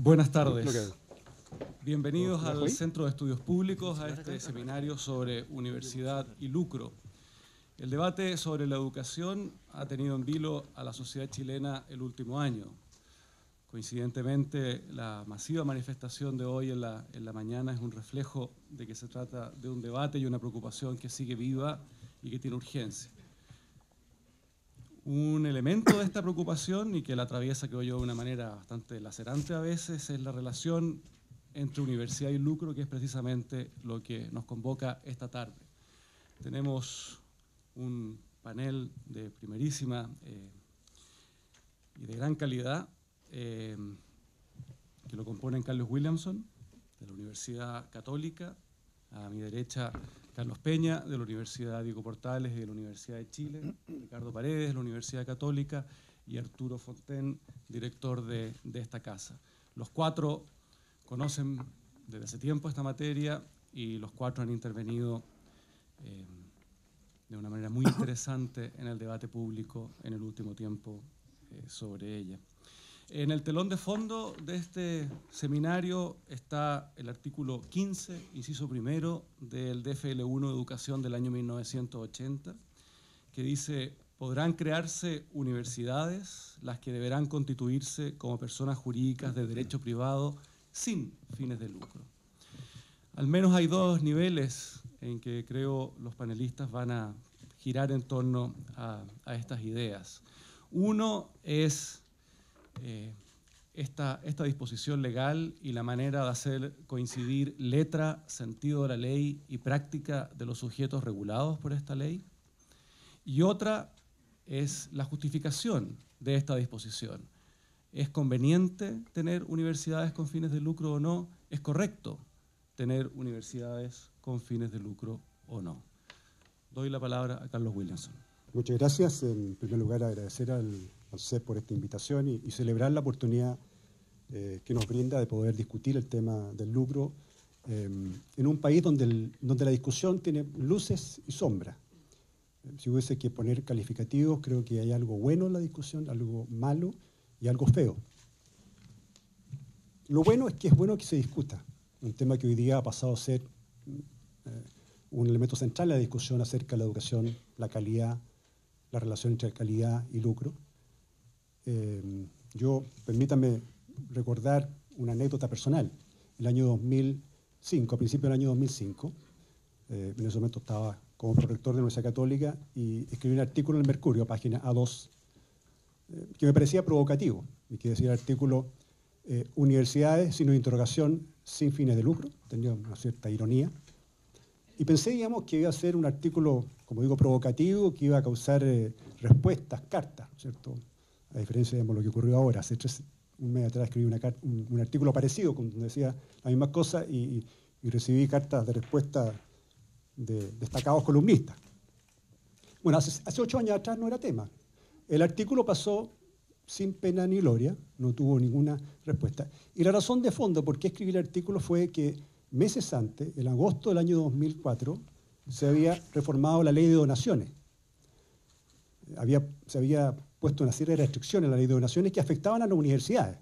Buenas tardes. Bienvenidos al Centro de Estudios Públicos, a este seminario sobre universidad y lucro. El debate sobre la educación ha tenido en vilo a la sociedad chilena el último año. Coincidentemente, la masiva manifestación de hoy en la mañana es un reflejo de que se trata de un debate y una preocupación que sigue viva y que tiene urgencia. Un elemento de esta preocupación, y que la atraviesa, creo yo, de una manera bastante lacerante a veces, es la relación entre universidad y lucro, que es precisamente lo que nos convoca esta tarde. Tenemos un panel de primerísima y de gran calidad, que lo componen Carlos Williamson, de la Universidad Católica, a mi derecha Carlos Peña, de la Universidad Diego Portales y de la Universidad de Chile, Ricardo Paredes, de la Universidad Católica, y Arturo Fonten, director de esta casa. Los cuatro conocen desde hace tiempo esta materia y los cuatro han intervenido de una manera muy interesante en el debate público en el último tiempo sobre ella. En el telón de fondo de este seminario está el artículo 15, inciso primero, del DFL1 de Educación del año 1980, que dice: podrán crearse universidades, las que deberán constituirse como personas jurídicas de derecho privado sin fines de lucro. Al menos hay dos niveles en que creo los panelistas van a girar en torno a estas ideas. Uno es esta disposición legal y la manera de hacer coincidir letra, sentido de la ley y práctica de los sujetos regulados por esta ley. Y otra es la justificación de esta disposición. ¿Es conveniente tener universidades con fines de lucro o no? ¿Es correcto tener universidades con fines de lucro o no? Doy la palabra a Carlos Williamson. Muchas gracias. En primer lugar, agradecer al CEP por esta invitación y celebrar la oportunidad que nos brinda de poder discutir el tema del lucro en un país donde la discusión tiene luces y sombras. Si hubiese que poner calificativos, creo que hay algo bueno en la discusión, algo malo y algo feo. Lo bueno es bueno que se discuta, un tema que hoy día ha pasado a ser un elemento central en la discusión acerca de la educación, la calidad, la relación entre calidad y lucro. Permítanme recordar una anécdota personal. El año 2005, a principios del año 2005, en ese momento estaba como prorector de la Universidad Católica y escribí un artículo en el Mercurio, página A2, que me parecía provocativo, y que decía el artículo: universidades, signo de interrogación, sin fines de lucro. Tenía una cierta ironía. Y pensé, digamos, que iba a ser un artículo, como digo, provocativo, que iba a causar respuestas, cartas, ¿no es cierto? A diferencia de lo que ocurrió ahora. Hace un mes atrás escribí un artículo parecido, donde decía la misma cosa y recibí cartas de respuesta de destacados columnistas. Bueno, hace 8 años atrás no era tema. El artículo pasó sin pena ni gloria, no tuvo ninguna respuesta. Y la razón de fondo por qué escribí el artículo fue que meses antes, en agosto del año 2004, se había reformado la ley de donaciones. Se había puesto una serie de restricciones en la ley de donaciones que afectaban a las universidades.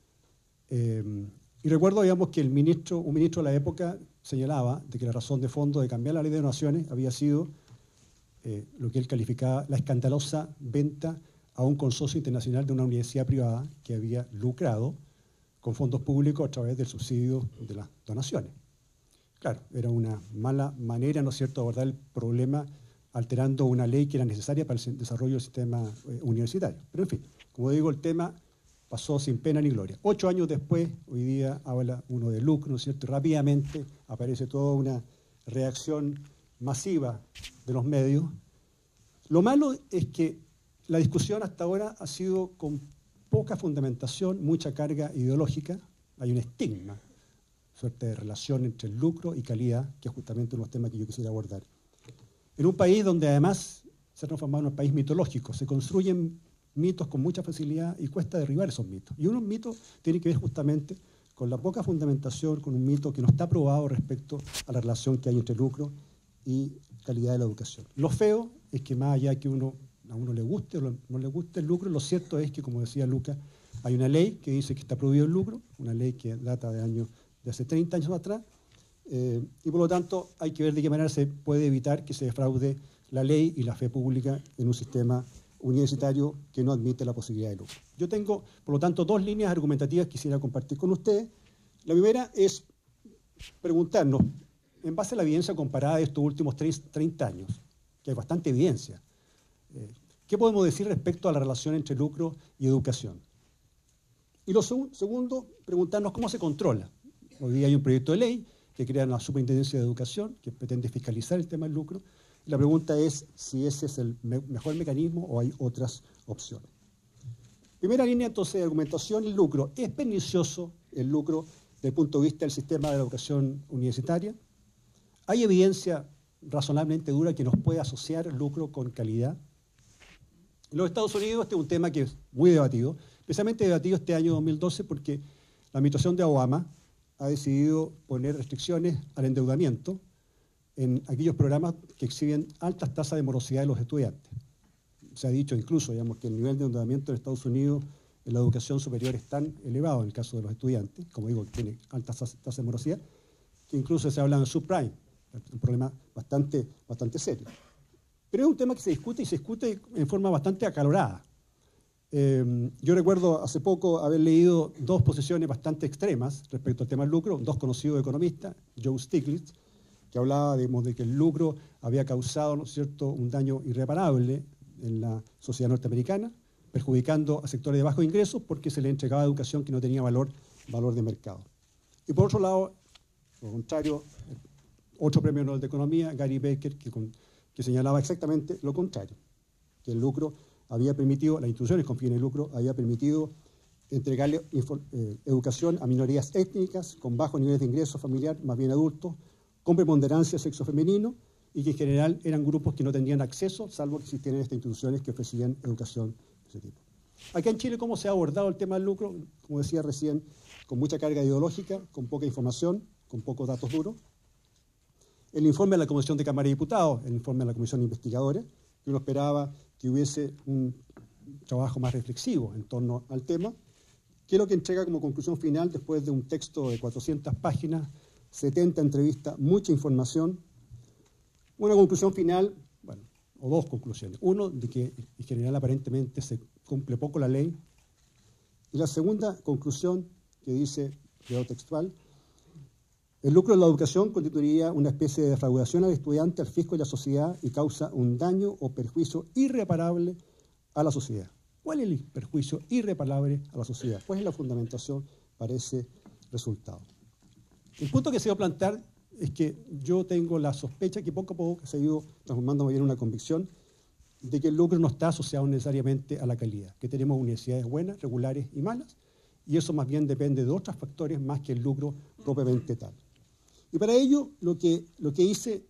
Y recuerdo, digamos, que un ministro de la época señalaba de que la razón de fondo de cambiar la ley de donaciones había sido lo que él calificaba la escandalosa venta a un consorcio internacional de una universidad privada que había lucrado con fondos públicos a través del subsidio de las donaciones. Claro, era una mala manera, ¿no es cierto?, de abordar el problema alterando una ley que era necesaria para el desarrollo del sistema universitario. Pero en fin, como digo, el tema pasó sin pena ni gloria. 8 años después, hoy día habla uno de lucro, ¿no es cierto?, y rápidamente aparece toda una reacción masiva de los medios. Lo malo es que la discusión hasta ahora ha sido con poca fundamentación, mucha carga ideológica. Hay un estigma, suerte de relación entre el lucro y calidad, que es justamente uno de los temas que yo quisiera abordar. En un país donde además se ha transformado en un país mitológico, se construyen mitos con mucha facilidad y cuesta derribar esos mitos. Y unos mitos tienen que ver justamente con la poca fundamentación, con un mito que no está probado respecto a la relación que hay entre lucro y calidad de la educación. Lo feo es que más allá que a uno le guste o no le guste el lucro, lo cierto es que, como decía Lucas, Hay una ley que dice que está prohibido el lucro, una ley que data de hace 30 años atrás, y por lo tanto hay que ver de qué manera se puede evitar que se defraude la ley y la fe pública en un sistema universitario que no admite la posibilidad de lucro. Yo tengo, por lo tanto, dos líneas argumentativas que quisiera compartir con ustedes. La primera es preguntarnos, en base a la evidencia comparada de estos últimos 30 años, que hay bastante evidencia, ¿qué podemos decir respecto a la relación entre lucro y educación? Y lo segundo, preguntarnos cómo se controla. Hoy día hay un proyecto de ley que crea la Superintendencia de Educación, que pretende fiscalizar el tema del lucro. Y la pregunta es si ese es el mejor mecanismo o hay otras opciones. Primera línea, entonces, de argumentación, el lucro. ¿Es pernicioso el lucro desde el punto de vista del sistema de educación universitaria? ¿Hay evidencia razonablemente dura que nos puede asociar el lucro con calidad? En los Estados Unidos este es un tema que es muy debatido, especialmente debatido este año 2012 porque la administración de Obama ha decidido poner restricciones al endeudamiento en aquellos programas que exhiben altas tasas de morosidad de los estudiantes. Se ha dicho incluso, digamos, que el nivel de endeudamiento en Estados Unidos en la educación superior es tan elevado en el caso de los estudiantes, como digo, que tiene altas tasas de morosidad, que incluso se habla de subprime, un problema bastante serio. Pero es un tema que se discute y se discute en forma bastante acalorada. Yo recuerdo hace poco haber leído dos posiciones bastante extremas respecto al tema del lucro, dos conocidos economistas, Joe Stiglitz, que hablaba de que el lucro había causado, ¿no es cierto?, un daño irreparable en la sociedad norteamericana, perjudicando a sectores de bajos ingresos porque se le entregaba educación que no tenía valor de mercado. Y por otro lado, por lo contrario, otro premio Nobel de Economía, Gary Becker, que señalaba exactamente lo contrario, que el lucro había permitido, las instituciones con fines de lucro, había permitido entregarle educación a minorías étnicas con bajos niveles de ingreso familiar, más bien adultos, con preponderancia de sexo femenino y que en general eran grupos que no tenían acceso, salvo que existieran estas instituciones que ofrecían educación de ese tipo. Acá en Chile, ¿cómo se ha abordado el tema del lucro? Como decía recién, con mucha carga ideológica, con poca información, con pocos datos duros. El informe de la Comisión de Cámara de Diputados, el informe de la Comisión de Investigadores, que uno esperaba que hubiese un trabajo más reflexivo en torno al tema, que es lo que entrega como conclusión final, después de un texto de 400 páginas, 70 entrevistas, mucha información, una conclusión final, bueno, o dos conclusiones. Uno, de que en general aparentemente se cumple poco la ley, y la segunda conclusión, que dice, leo textual, el lucro de la educación constituiría una especie de defraudación al estudiante, al fisco y a la sociedad y causa un daño o perjuicio irreparable a la sociedad. ¿Cuál es el perjuicio irreparable a la sociedad? ¿Cuál es la fundamentación para ese resultado? El punto que se va a plantear es que yo tengo la sospecha que poco a poco se ha ido transformando en una convicción de que el lucro no está asociado necesariamente a la calidad, que tenemos universidades buenas, regulares y malas, y eso más bien depende de otros factores más que el lucro propiamente tal. Y para ello lo que hice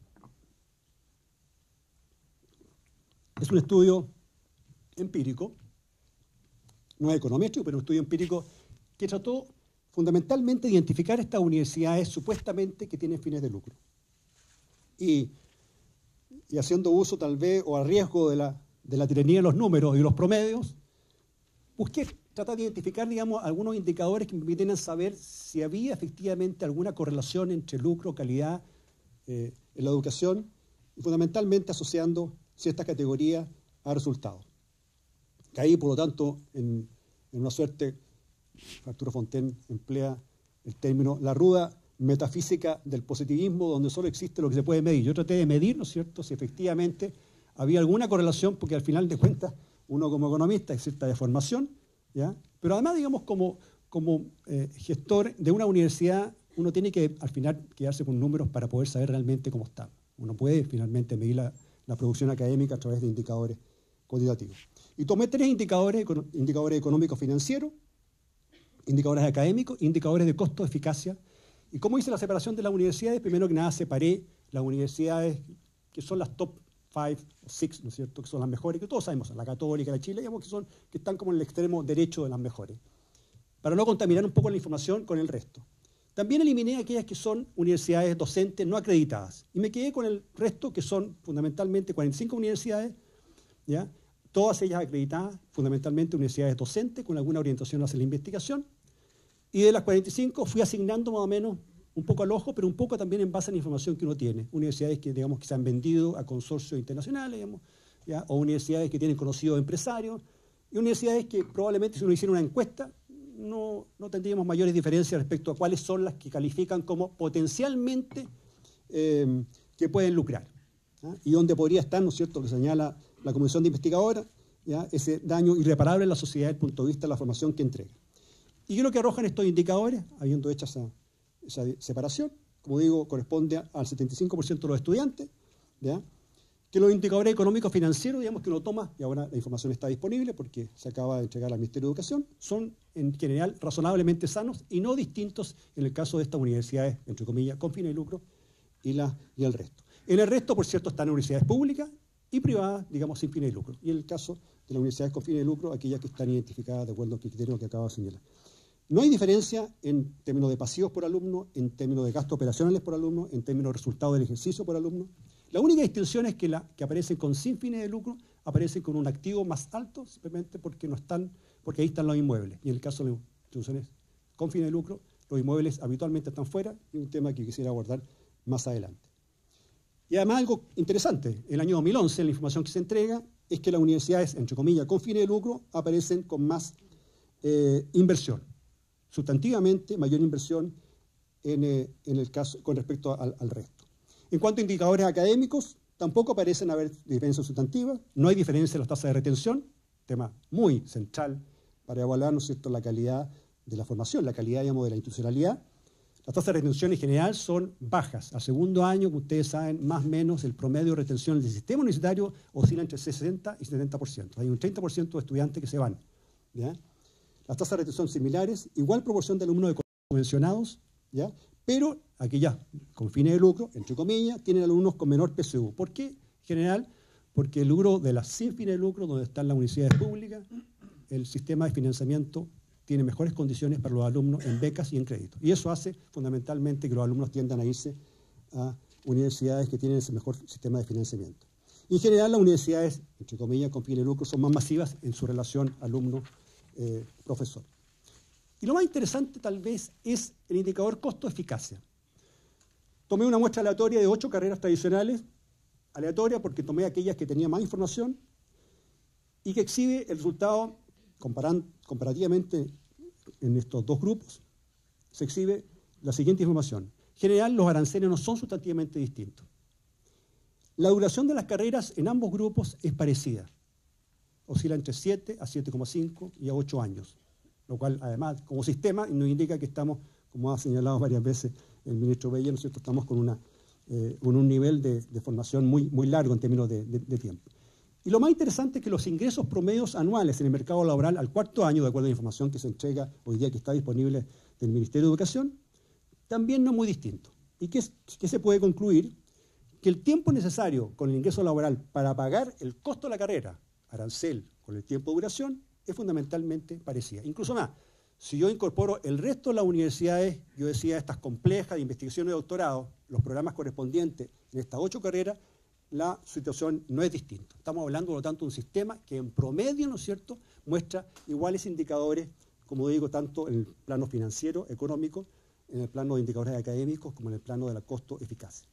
es un estudio empírico, no es econométrico, pero un estudio empírico que trató fundamentalmente de identificar estas universidades supuestamente que tienen fines de lucro. Y haciendo uso tal vez o a riesgo de la tiranía de los números y los promedios, busqué tratar de identificar, digamos, algunos indicadores que me permitieran saber si había efectivamente alguna correlación entre lucro, calidad en la educación y fundamentalmente asociando ciertas categorías a resultados. Caí, por lo tanto, en una suerte, Arturo Fontaine emplea el término, la ruda metafísica del positivismo, donde solo existe lo que se puede medir. Yo traté de medir, ¿no es cierto?, si efectivamente había alguna correlación, porque al final de cuentas, uno como economista hay cierta deformación, ¿ya? Pero además, digamos, como gestor de una universidad, uno tiene que al final quedarse con números para poder saber realmente cómo está. Uno puede finalmente medir la producción académica a través de indicadores cuantitativos. Y tomé tres indicadores económicos financieros, indicadores académicos, indicadores de costo-eficacia. ¿Y cómo hice la separación de las universidades? Primero que nada separé las universidades que son las top 5 o 6, ¿no es cierto?, que son las mejores, que todos sabemos, la Católica, la Chile, digamos, que están como en el extremo derecho de las mejores, para no contaminar un poco la información con el resto. También eliminé aquellas que son universidades docentes no acreditadas, y me quedé con el resto, que son fundamentalmente 45 universidades, ¿ya?, todas ellas acreditadas, fundamentalmente universidades docentes con alguna orientación hacia la investigación. Y de las 45 fui asignando más o menos un poco al ojo, pero un poco también en base a la información que uno tiene. Universidades que, digamos, que se han vendido a consorcios internacionales, digamos, ¿ya? O universidades que tienen conocidos empresarios, y universidades que probablemente si uno hiciera una encuesta no tendríamos mayores diferencias respecto a cuáles son las que califican como potencialmente que pueden lucrar, ¿ya? Y donde podría estar, ¿no es cierto?, lo que señala la Comisión de Investigadora, ¿ya? Ese daño irreparable en la sociedad desde el punto de vista de la formación que entrega. Y yo lo que arrojan estos indicadores, habiendo hecho esa separación, como digo, corresponde al 75% de los estudiantes, ¿ya? Que los indicadores económicos financieros, digamos, que uno toma, y ahora la información está disponible porque se acaba de entregar al Ministerio de Educación, son en general razonablemente sanos y no distintos en el caso de estas universidades, entre comillas, con fines de lucro y el resto. En el resto, por cierto, están universidades públicas y privadas, digamos, sin fines de lucro. Y en el caso de las universidades con fines de lucro, aquellas que están identificadas de acuerdo al criterio que acabo de señalar. No hay diferencia en términos de pasivos por alumno, en términos de gastos operacionales por alumno, en términos de resultados del ejercicio por alumno. La única distinción es que las que aparecen con sin fines de lucro aparecen con un activo más alto, simplemente porque ahí están los inmuebles. Y en el caso de las instituciones con fines de lucro, los inmuebles habitualmente están fuera, y un tema que quisiera abordar más adelante. Y además algo interesante, el año 2011, la información que se entrega es que las universidades, entre comillas, con fines de lucro, aparecen con más inversión, sustantivamente mayor inversión en el caso con respecto al resto. En cuanto a indicadores académicos, tampoco parecen haber diferencias sustantivas, no hay diferencia en las tasas de retención, tema muy central para evaluar, ¿no es cierto?, la calidad de la formación, la calidad, digamos, de la institucionalidad. Las tasas de retención en general son bajas. Al segundo año, como ustedes saben, más o menos el promedio de retención del sistema universitario oscila entre 60 y 70%. Hay un 30% de estudiantes que se van, ¿ya? Las tasas de retención similares, igual proporción de alumnos convencionados, ¿ya? Pero aquellas con fines de lucro, entre comillas, tienen alumnos con menor PSU. ¿Por qué? En general, porque el lucro de las sin fines de lucro, donde están las universidades públicas, el sistema de financiamiento tiene mejores condiciones para los alumnos en becas y en créditos. Y eso hace fundamentalmente que los alumnos tiendan a irse a universidades que tienen ese mejor sistema de financiamiento. Y en general las universidades, entre comillas, con fines de lucro, son más masivas en su relación alumno-profesor. Y lo más interesante tal vez es el indicador costo-eficacia. Tomé una muestra aleatoria de 8 carreras tradicionales, aleatoria porque tomé aquellas que tenían más información y que exhibe el resultado, comparativamente en estos dos grupos, se exhibe la siguiente información. En general, los aranceles no son sustantivamente distintos. La duración de las carreras en ambos grupos es parecida. Oscila entre 7 a 7,5 y a 8 años. Lo cual, además, como sistema, nos indica que estamos, como ha señalado varias veces el ministro Bella, ¿no es cierto?, estamos con un nivel de formación muy largo en términos de tiempo. Y lo más interesante es que los ingresos promedios anuales en el mercado laboral al cuarto año, de acuerdo a la información que se entrega hoy día que está disponible del Ministerio de Educación, también no es muy distinto. ¿Y qué se puede concluir? Que el tiempo necesario con el ingreso laboral para pagar el costo de la carrera, arancel, con el tiempo de duración, es fundamentalmente parecida. Incluso más, si yo incorporo el resto de las universidades, yo decía, estas complejas de investigación y doctorado, los programas correspondientes en estas 8 carreras, la situación no es distinta. Estamos hablando, por lo tanto, de un sistema que en promedio, ¿no es cierto?, muestra iguales indicadores, como digo, tanto en el plano financiero, económico, en el plano de indicadores académicos, como en el plano de la costo-eficacia.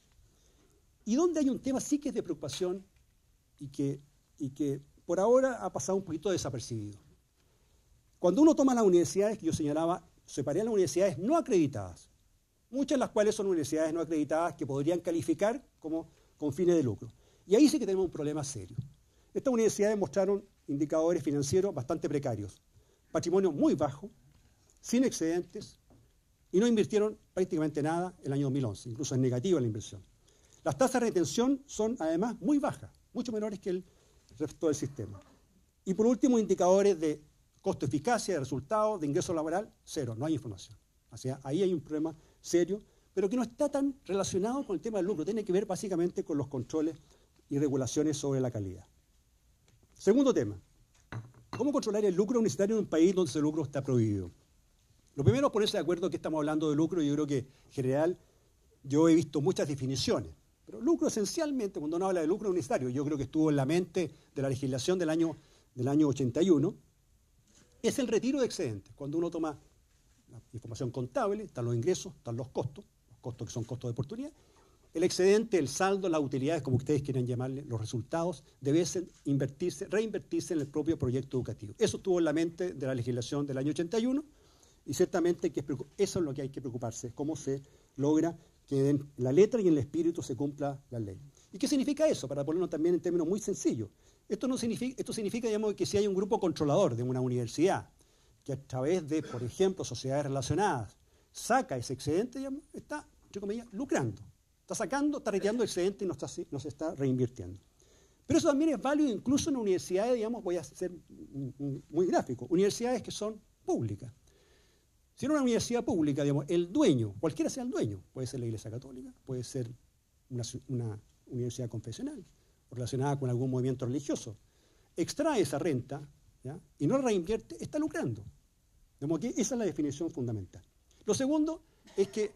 Y donde hay un tema sí que es de preocupación y que por ahora ha pasado un poquito desapercibido. Cuando uno toma las universidades que yo señalaba, separé a las universidades no acreditadas, muchas de las cuales son universidades no acreditadas que podrían calificar como con fines de lucro. Y ahí sí que tenemos un problema serio. Estas universidades mostraron indicadores financieros bastante precarios, patrimonio muy bajo, sin excedentes, y no invirtieron prácticamente nada el año 2011, incluso es negativa la inversión. Las tasas de retención son además muy bajas, mucho menores que el resto del sistema. Y por último, indicadores de costo-eficacia, de resultados, de ingreso laboral, cero, no hay información. O sea, ahí hay un problema serio, pero que no está tan relacionado con el tema del lucro, tiene que ver básicamente con los controles y regulaciones sobre la calidad. Segundo tema, ¿cómo controlar el lucro universitario en un país donde ese lucro está prohibido? Lo primero es ponerse de acuerdo que estamos hablando de lucro, y yo creo que en general yo he visto muchas definiciones, pero lucro esencialmente, cuando uno habla de lucro universitario, yo creo que estuvo en la mente de la legislación del año del año 81 es el retiro de excedentes. Cuando uno toma la información contable, están los ingresos, están los costos que son costos de oportunidad. El excedente, el saldo, las utilidades, como ustedes quieran llamarle, los resultados, deben reinvertirse en el propio proyecto educativo. Eso estuvo en la mente de la legislación del año 81 y ciertamente eso es lo que hay que preocuparse, cómo se logra que en la letra y en el espíritu se cumpla la ley. ¿Y qué significa eso? Para ponerlo también en términos muy sencillos. Esto significa, digamos, que si hay un grupo controlador de una universidad que a través de, por ejemplo, sociedades relacionadas, saca ese excedente, digamos, está, entre comillas, lucrando. Está retirando excedente y no se está reinvirtiendo. Pero eso también es válido incluso en universidades, digamos, voy a ser muy gráfico, universidades que son públicas. Si en una universidad pública, digamos, el dueño, cualquiera sea el dueño, puede ser la Iglesia Católica, puede ser una universidad confesional o relacionada con algún movimiento religioso, extrae esa renta, ¿ya?, y no la reinvierte, está lucrando. Digamos que esa es la definición fundamental. Lo segundo es que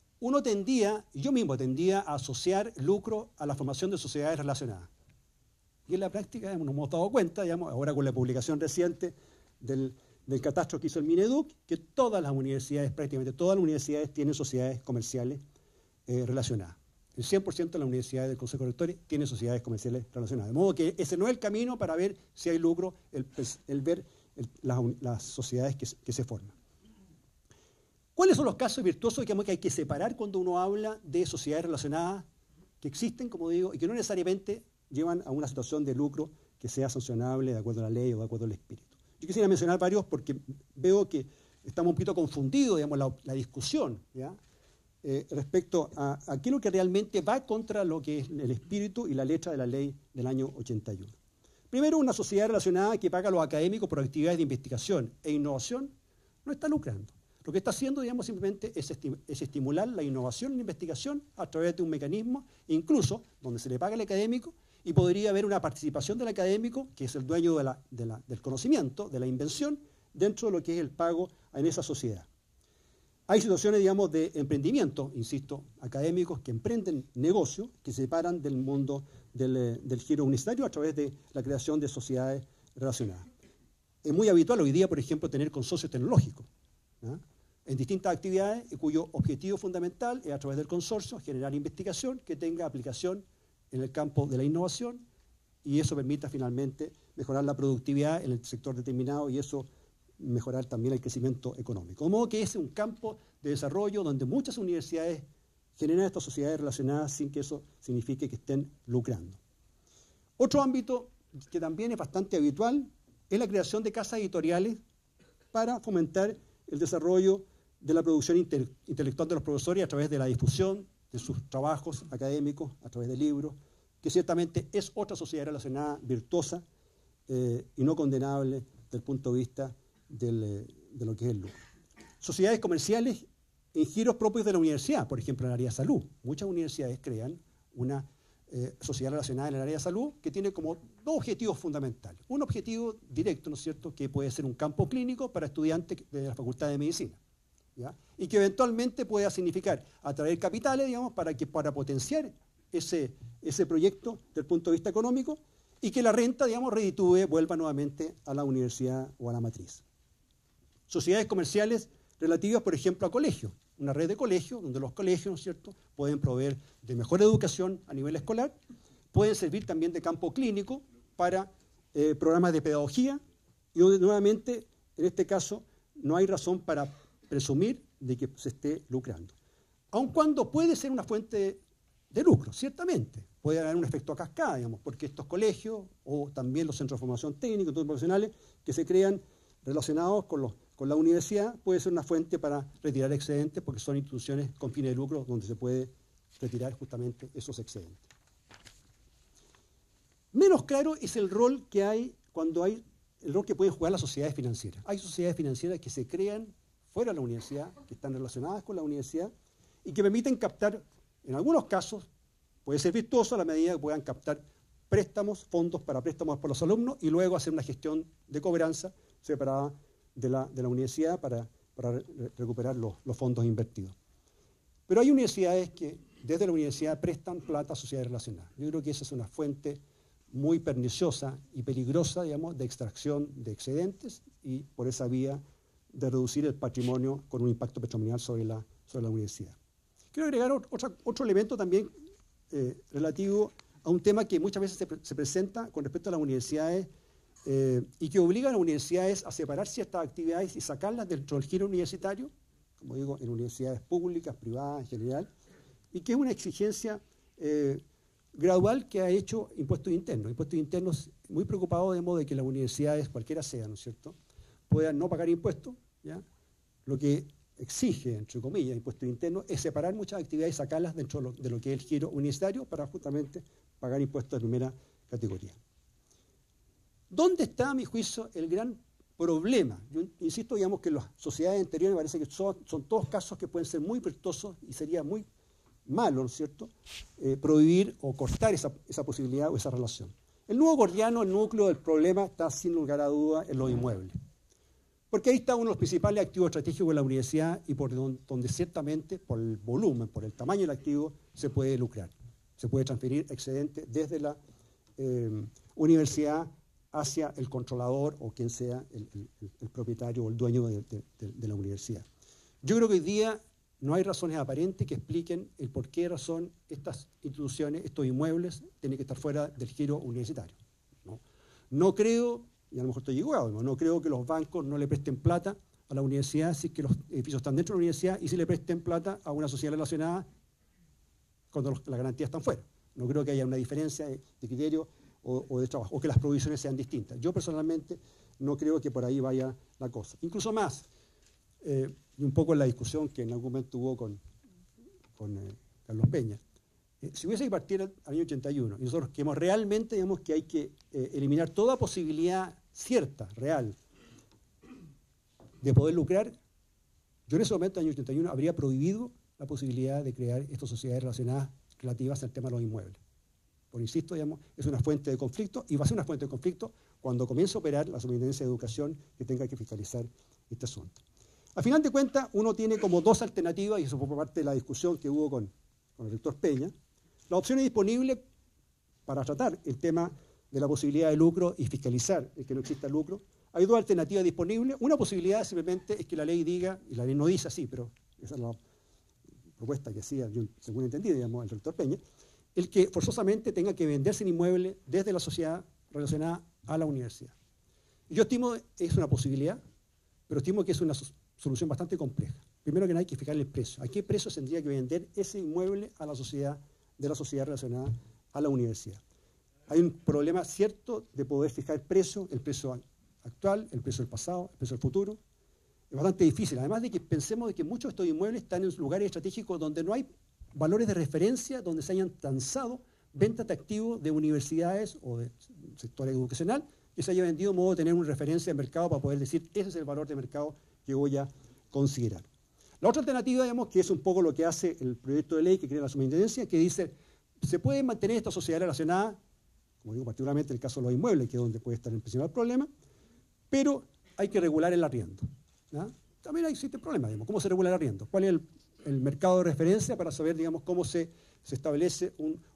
yo mismo tendía a asociar lucro a la formación de sociedades relacionadas. Y en la práctica, digamos, nos hemos dado cuenta, digamos, ahora con la publicación reciente del catastro que hizo el Mineduc, que prácticamente todas las universidades tienen sociedades comerciales relacionadas. El 100% de las universidades del Consejo de Rectores tienen sociedades comerciales relacionadas. De modo que ese no es el camino para ver si hay lucro, el ver las sociedades que se forman. ¿Cuáles son los casos virtuosos que hay que separar cuando uno habla de sociedades relacionadas que existen, como digo, y que no necesariamente llevan a una situación de lucro que sea sancionable de acuerdo a la ley o de acuerdo al espíritu? Yo quisiera mencionar varios porque veo que estamos un poquito confundidos, digamos, la discusión, ¿ya?, respecto a aquello que realmente va contra lo que es el espíritu y la letra de la ley del año 81. Primero, una sociedad relacionada que paga a los académicos por actividades de investigación e innovación no está lucrando. Lo que está haciendo, digamos, simplemente es estimular la innovación y la investigación a través de un mecanismo, incluso donde se le paga al académico, y podría haber una participación del académico, que es el dueño del conocimiento, de la invención, dentro de lo que es el pago en esa sociedad. Hay situaciones, digamos, de emprendimiento, insisto, académicos que emprenden negocios que se separan del mundo del giro universitario a través de la creación de sociedades relacionadas. Es muy habitual hoy día, por ejemplo, tener consorcios tecnológicos, ¿no?, en distintas actividades cuyo objetivo fundamental es a través del consorcio generar investigación que tenga aplicación en el campo de la innovación y eso permita finalmente mejorar la productividad en el sector determinado y eso mejorar también el crecimiento económico. De modo que ese es un campo de desarrollo donde muchas universidades generan estas sociedades relacionadas sin que eso signifique que estén lucrando. Otro ámbito que también es bastante habitual es la creación de casas editoriales para fomentar el desarrollo de la producción intelectual de los profesores a través de la difusión de sus trabajos académicos, a través de libros, que ciertamente es otra sociedad relacionada virtuosa y no condenable desde el punto de vista de lo que es el lucro. Sociedades comerciales en giros propios de la universidad, por ejemplo en el área de salud. Muchas universidades crean una sociedad relacionada en el área de salud que tiene como dos objetivos fundamentales. Un objetivo directo, ¿no es cierto?, que puede ser un campo clínico para estudiantes de la Facultad de Medicina, ¿ya?, y que eventualmente pueda significar atraer capitales, digamos, para potenciar ese proyecto desde el punto de vista económico y que la renta, digamos, vuelva nuevamente a la universidad o a la matriz. Sociedades comerciales relativas, por ejemplo, a colegios. Una red de colegios, donde los colegios, ¿no es cierto?, pueden proveer de mejor educación a nivel escolar, pueden servir también de campo clínico para programas de pedagogía y donde nuevamente, en este caso, no hay razón para presumir de que se esté lucrando. Aun cuando puede ser una fuente de lucro, ciertamente, puede haber un efecto a cascada, digamos, porque estos colegios o también los centros de formación técnica, todos profesionales que se crean relacionados con la universidad, puede ser una fuente para retirar excedentes porque son instituciones con fines de lucro donde se puede retirar justamente esos excedentes. Menos claro es el rol que hay el rol que pueden jugar las sociedades financieras. Hay sociedades financieras que se crean fuera de la universidad, que están relacionadas con la universidad y que permiten captar, en algunos casos, puede ser virtuoso a la medida que puedan captar fondos para préstamos por los alumnos y luego hacer una gestión de cobranza separada de la universidad para recuperar los fondos invertidos. Pero hay universidades que desde la universidad prestan plata a sociedades relacionadas. Yo creo que esa es una fuente muy perniciosa y peligrosa, digamos, de extracción de excedentes y por esa vía de reducir el patrimonio con un impacto patrimonial sobre la universidad. Quiero agregar otro elemento también relativo a un tema que muchas veces se presenta con respecto a las universidades y que obliga a las universidades a separar ciertas actividades y sacarlas dentro del giro universitario, como digo, en universidades públicas, privadas en general, y que es una exigencia gradual que ha hecho Impuestos Internos muy preocupados de que las universidades, cualquiera sea, ¿no es cierto?, puedan no pagar impuestos, ¿ya? Lo que exige, entre comillas, Impuestos Internos, es separar muchas actividades y sacarlas dentro de lo que es el giro universitario para justamente pagar impuestos de primera categoría. ¿Dónde está, a mi juicio, el gran problema? Yo insisto, digamos, que las sociedades anteriores me parece que son todos casos que pueden ser muy virtuosos y sería muy malo, ¿no es cierto?, prohibir o cortar esa posibilidad o esa relación. El nudo gordiano, el núcleo del problema, está sin lugar a duda en los inmuebles. Porque ahí está uno de los principales activos estratégicos de la universidad y por donde ciertamente, por el volumen, por el tamaño del activo, se puede lucrar. Se puede transferir excedente desde la universidad hacia el controlador o quien sea el propietario o el dueño de la universidad. Yo creo que hoy día no hay razones aparentes que expliquen el por qué razón estas instituciones, estos inmuebles, tienen que estar fuera del giro universitario. No creo, y a lo mejor estoy equivocado, no creo que los bancos no le presten plata a la universidad si es que los edificios están dentro de la universidad y si le presten plata a una sociedad relacionada cuando las garantías están fuera. No creo que haya una diferencia de criterio o de trabajo, o que las provisiones sean distintas. Yo personalmente no creo que por ahí vaya la cosa. Incluso más, y un poco en la discusión que en algún momento hubo con Carlos Peña, si hubiese que partir al año 81 y nosotros queremos realmente, digamos, que hay que eliminar toda posibilidad cierta, real, de poder lucrar, yo en ese momento, en el año 81, habría prohibido la posibilidad de crear estas sociedades relacionadas relativas al tema de los inmuebles. Por insisto, digamos, es una fuente de conflicto y va a ser una fuente de conflicto cuando comience a operar la Superintendencia de Educación que tenga que fiscalizar este asunto. A final de cuentas, uno tiene como dos alternativas, y eso fue por parte de la discusión que hubo con el rector Peña, las opciones disponibles para tratar el tema de la posibilidad de lucro y fiscalizar el que no exista lucro. Hay dos alternativas disponibles. Una posibilidad simplemente es que la ley diga, y la ley no dice así, pero esa es la propuesta que hacía, yo, según entendí, digamos, el rector Peña, el que forzosamente tenga que venderse el inmueble desde la sociedad relacionada a la universidad. Yo estimo que es una posibilidad, pero estimo que es una solución bastante compleja. Primero que nada hay que fijar el precio. ¿A qué precio tendría que vender ese inmueble a la sociedad, de la sociedad relacionada a la universidad? Hay un problema cierto de poder fijar el precio actual, el precio del pasado, el precio del futuro. Es bastante difícil. Además de que pensemos de que muchos de estos inmuebles están en lugares estratégicos donde no hay valores de referencia, donde se hayan transado ventas de activos de universidades o de sector educacional que se haya vendido de modo de tener una referencia de mercado para poder decir ese es el valor de mercado que voy a considerar. La otra alternativa, digamos, que es un poco lo que hace el proyecto de ley que crea la Superintendencia, que dice, se puede mantener esta sociedad relacionada, como digo, particularmente en el caso de los inmuebles, que es donde puede estar el principal problema, pero hay que regular el arriendo, ¿ya? También existe el problema, digamos, ¿cómo se regula el arriendo? ¿Cuál es el mercado de referencia para saber, digamos, cómo se establece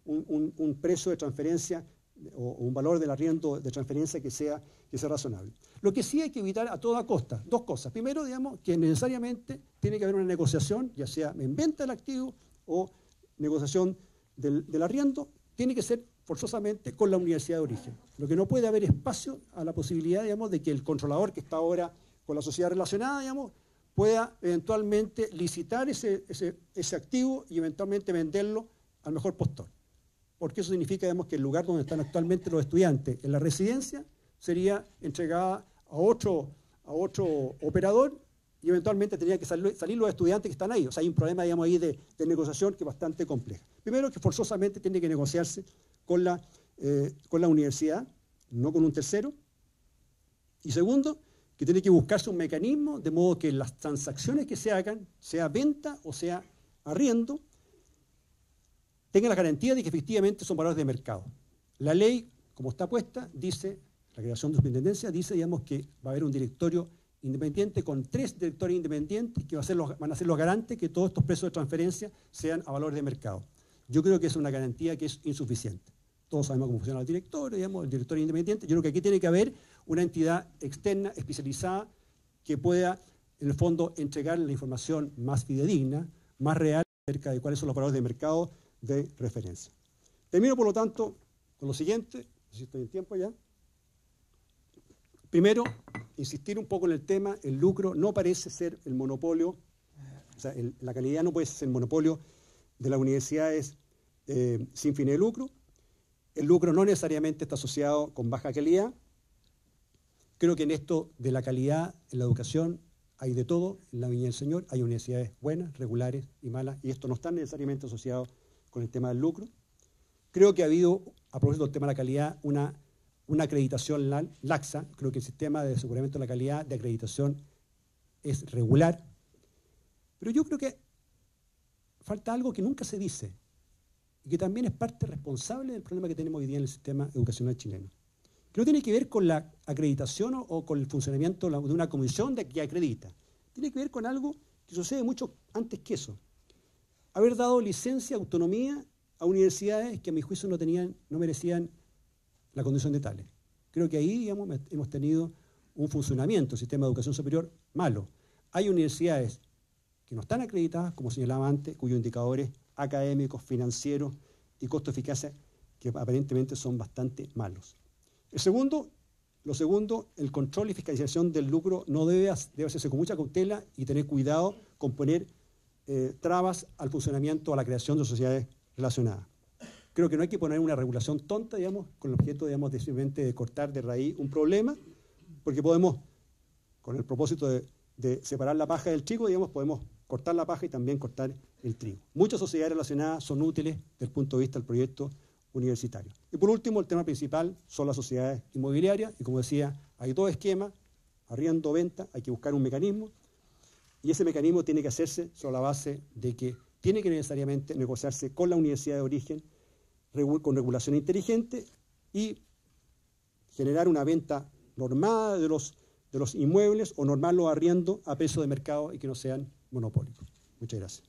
un precio de transferencia o un valor del arriendo de transferencia que sea razonable? Lo que sí hay que evitar a toda costa, dos cosas. Primero, digamos, que necesariamente tiene que haber una negociación, ya sea en venta del activo o negociación del arriendo, tiene que ser forzosamente con la universidad de origen. Lo que no puede haber espacio a la posibilidad, digamos, de que el controlador que está ahora con la sociedad relacionada, digamos, pueda eventualmente licitar ese activo y eventualmente venderlo al mejor postor. Porque eso significa, digamos, que el lugar donde están actualmente los estudiantes, en la residencia, sería entregada a otro operador y eventualmente tendrían que salir los estudiantes que están ahí. O sea, hay un problema, digamos, ahí de negociación que es bastante compleja. Primero, que forzosamente tiene que negociarse con la universidad, no con un tercero. Y segundo, que tiene que buscarse un mecanismo de modo que las transacciones que se hagan, sea venta o sea arriendo, tengan la garantía de que efectivamente son valores de mercado. La ley, como está puesta, dice, la creación de superintendencia, dice, digamos, que va a haber un directorio independiente con 3 directores independientes que van a ser los garantes que todos estos precios de transferencia sean a valores de mercado. Yo creo que es una garantía que es insuficiente. todos sabemos cómo funciona el directorio, digamos, el directorio independiente. Yo creo que aquí tiene que haber una entidad externa, especializada, que pueda, en el fondo, entregar la información más fidedigna, más real, acerca de cuáles son los valores de mercado de referencia. Termino, por lo tanto, con lo siguiente, no sé si estoy en tiempo ya. Primero, insistir un poco en el tema, el lucro no parece ser el monopolio, o sea, la calidad no puede ser el monopolio de las universidades sin fines de lucro. El lucro no necesariamente está asociado con baja calidad. Creo que en esto de la calidad en la educación hay de todo, en la viña del Señor. Hay universidades buenas, regulares y malas, y esto no está necesariamente asociado con el tema del lucro. Creo que ha habido, a propósito del tema de la calidad, una acreditación laxa. Creo que el sistema de aseguramiento de la calidad de acreditación es regular. Pero yo creo que falta algo que nunca se dice y que también es parte responsable del problema que tenemos hoy día en el sistema educacional chileno. Que no tiene que ver con la acreditación o con el funcionamiento de una comisión que acredita. Tiene que ver con algo que sucede mucho antes que eso. Haber dado licencia, autonomía a universidades que a mi juicio no merecían la condición de tales. Creo que ahí, digamos, hemos tenido un funcionamiento del sistema de educación superior malo. Hay universidades que no están acreditadas, como señalaba antes, cuyos indicadores académicos, financieros y costo-eficacia que aparentemente son bastante malos. Lo segundo, el control y fiscalización del lucro no debe hacerse con mucha cautela y tener cuidado con poner trabas al funcionamiento, a la creación de sociedades relacionadas. Creo que no hay que poner una regulación tonta, digamos, con el objeto, digamos, de simplemente de cortar de raíz un problema, porque podemos, con el propósito de separar la paja del trigo, digamos, podemos cortar la paja y también cortar el trigo. Muchas sociedades relacionadas son útiles desde el punto de vista del proyecto universitario. Y por último, el tema principal son las sociedades inmobiliarias, y como decía, hay dos esquemas, arriendo, venta, hay que buscar un mecanismo, y ese mecanismo tiene que hacerse sobre la base de que tiene que necesariamente negociarse con la universidad de origen, con regulación inteligente, y generar una venta normada de los inmuebles o normal los arriendos a precio de mercado y que no sean monopólicos. Muchas gracias.